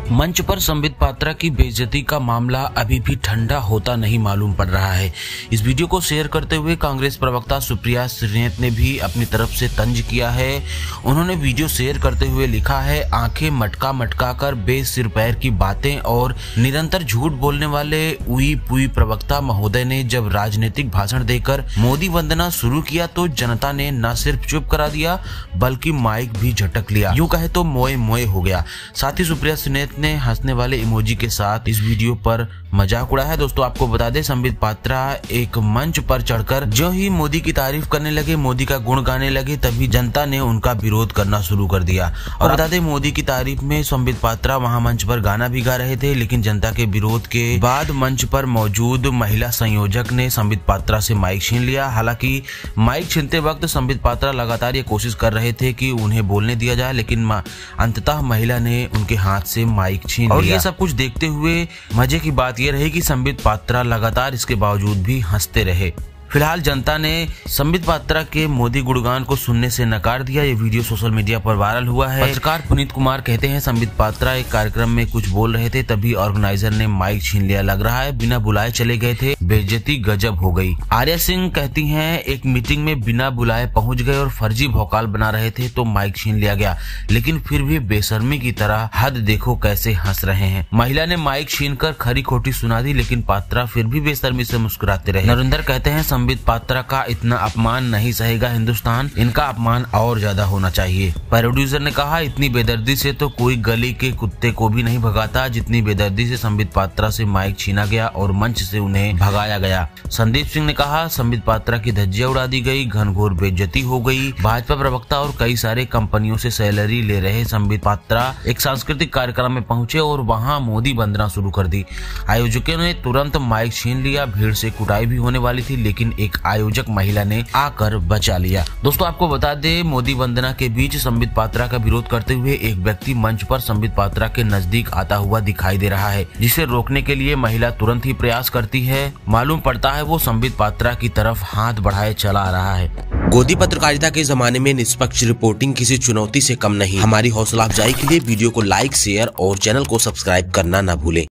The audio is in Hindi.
मंच पर संबित पात्रा की बेइज्जती का मामला अभी भी ठंडा होता नहीं मालूम पड़ रहा है। इस वीडियो को शेयर करते हुए कांग्रेस प्रवक्ता सुप्रिया श्रीनेत ने भी अपनी तरफ से तंज किया है। उन्होंने वीडियो शेयर करते हुए लिखा है, आंखें मटका मटका कर बेसिर पैर की बातें और निरंतर झूठ बोलने वाले उई पुई प्रवक्ता महोदय ने जब राजनीतिक भाषण देकर मोदी वंदना शुरू किया तो जनता ने न सिर्फ चुप करा दिया बल्कि माइक भी झटक लिया। यूं कहे तो मोए मोए हो गया। साथ ही सुप्रिया श्रीनेत ने हंसने वाले इमोजी के साथ इस वीडियो पर मजाक उड़ाया है। दोस्तों आपको बता दें, संबित पात्रा एक मंच पर चढ़कर जो ही मोदी की तारीफ करने लगे, मोदी का गुण गाने लगे, तभी जनता ने उनका विरोध करना शुरू कर दिया। और बता दें, मोदी की तारीफ में संबित पात्रा वहां मंच पर गाना भी गा रहे थे, लेकिन जनता के विरोध के बाद मंच पर मौजूद महिला संयोजक ने संबित पात्रा से माइक छीन लिया। हालांकि माइक छीनते वक्त संबित पात्रा लगातार ये कोशिश कर रहे थे कि उन्हें बोलने दिया जाए, लेकिन अंततः महिला ने उनके हाथ से माइक छीन लिया। और ये सब कुछ देखते हुए मजे की बात ये रही कि संबित पात्रा लगातार इसके बावजूद भी हंसते रहे। फिलहाल जनता ने संबित पात्रा के मोदी गुणगान को सुनने से नकार दिया। ये वीडियो सोशल मीडिया पर वायरल हुआ है। पत्रकार पुनीत कुमार कहते हैं, संबित पात्रा एक कार्यक्रम में कुछ बोल रहे थे, तभी ऑर्गेनाइजर ने माइक छीन लिया। लग रहा है बिना बुलाए चले गए थे, बेइज्जती गजब हो गई। आर्या सिंह कहती हैं, एक मीटिंग में बिना बुलाए पहुंच गए और फर्जी भौकाल बना रहे थे तो माइक छीन लिया गया, लेकिन फिर भी बेशर्मी की तरह हद देखो कैसे हंस रहे हैं। महिला ने माइक छीन कर खरी खोटी सुना दी, लेकिन पात्रा फिर भी बेशर्मी से मुस्कुराते रहे। नरेंद्र कहते हैं, संबित पात्रा का इतना अपमान नहीं सहेगा हिंदुस्तान, इनका अपमान और ज्यादा होना चाहिए। प्रोड्यूसर ने कहा, इतनी बेदर्दी से तो कोई गली के कुत्ते को भी नहीं भगाता जितनी बेदर्दी से संबित पात्रा से माइक छीना गया और मंच से उन्हें भगाया गया। संदीप सिंह ने कहा, संबित पात्रा की धज्जियां उड़ा दी गई, घनघोर बेइज्जती हो गई। भाजपा प्रवक्ता और कई सारे कंपनियों से सैलरी ले रहे संबित पात्रा एक सांस्कृतिक कार्यक्रम में पहुंचे और वहां मोदी वंदना शुरू कर दी। आयोजकों ने तुरंत माइक छीन लिया। भीड़ से कुटाई भी होने वाली थी, लेकिन एक आयोजक महिला ने आकर बचा लिया। दोस्तों आपको बता दें, मोदी वंदना के बीच संबित पात्रा का विरोध करते हुए एक व्यक्ति मंच पर संबित पात्रा के नजदीक आता हुआ दिखाई दे रहा है, जिसे रोकने के लिए महिला तुरंत ही प्रयास करती है। मालूम पड़ता है वो संबित पात्रा की तरफ हाथ बढ़ाए चला आ रहा है। गोदी पत्रकारिता के जमाने में निष्पक्ष रिपोर्टिंग किसी चुनौती से कम नहीं। हमारी हौसला अफजाई के लिए वीडियो को लाइक, शेयर और चैनल को सब्सक्राइब करना न भूलें।